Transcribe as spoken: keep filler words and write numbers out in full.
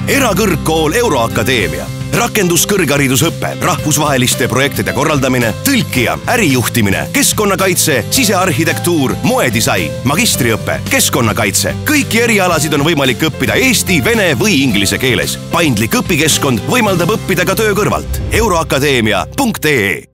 erakõrgkool Euroakadeemia. Rakenduskõrgharidusõpe, rahvusvaheliste projektide korraldamine, tõlkija, ärijuhtimine, keskkonnakaitse, sisearhitektuur, moedisain, magistriõpe, keskkonnakaitse. Kõiki erialasid on võimalik õppida eesti, vene või inglise keeles. Paindlik õpikeskkond võimaldab õppida ka töö kõrvalt. euroakadeemia punkt ee